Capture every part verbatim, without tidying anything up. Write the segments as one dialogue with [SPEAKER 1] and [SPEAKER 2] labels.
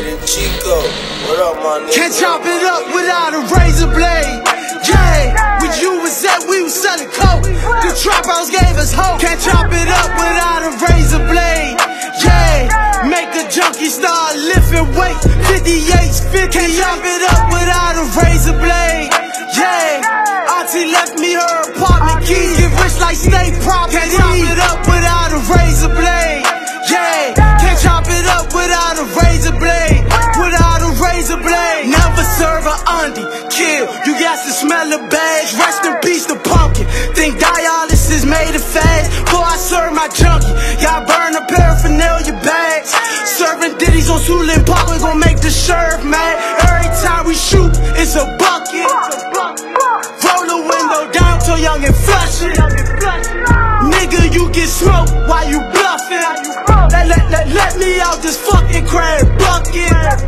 [SPEAKER 1] Lady Chico, what up, my nigga?
[SPEAKER 2] Can't chop it up without a razor blade. Yeah, where you was at, we was selling coke. The trap house gave us hope. Can't chop it up without a razor blade. Yeah, make a junkie start lifting weight. fifty-eight, fifty. Can't chop it up without a razor blade. Yeah, auntie left me her apartment key. Get rich like state property. Can't chop it up without a razor blade. Yeah, can't chop it up without a razor blade. Without a razor blade. Never serve a undie, kill. You got to smell the bags. Rest in peace the pumpkin. Think dialysis made it fast. Before I serve my junkie, y'all burn the paraphernalia bags. Serving ditties on Sulin Park, we gon' make the sheriff mad. Every time we shoot, it's a bucket. Roll the window down so young and flush it. Nigga, you get smoked while you bluffing. Let, let, let, let me out this fucking crab bucket.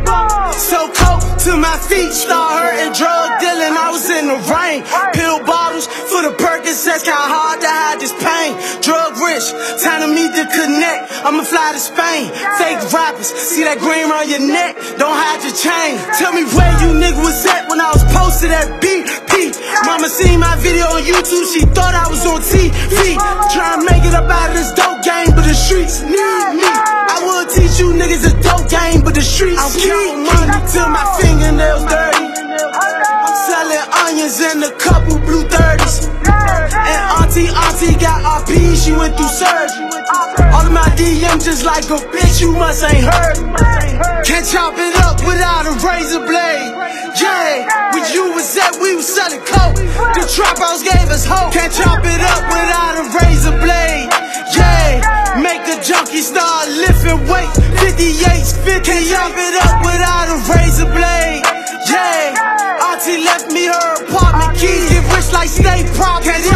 [SPEAKER 2] So cold to my feet, start hurting, drug dealing. I was in the rain. Pill bottles for the Percocets, kinda hard to hide this pain. Drug rich, time to meet the connect. I'ma fly to Spain. Fake rappers, see that green around your neck? Don't hide your chain. Tell me where you nigga was at when I was posted at B P. Mama seen my video on YouTube, she thought I was on T V. Tryna make it up out of this dope game, but the streets need me. I would teach you niggas a dope game, but the streets I'm counting money till my fingernails dirty. I'm selling onions and a couple blue thirties. And auntie, auntie got R P, she went through surgery. All of my D Ms just like a bitch, you must ain't heard. Can't chop it up without a razor blade. Yeah, where you was at, we was selling coke. The trap house gave us hope. Can't chop it up without a razor blade. Yeah, make a junkie start lifting weight. fifty-eight, fifty. Can't chop it up without a razor blade. Yeah, auntie left me her apartment key. Get rich like state property.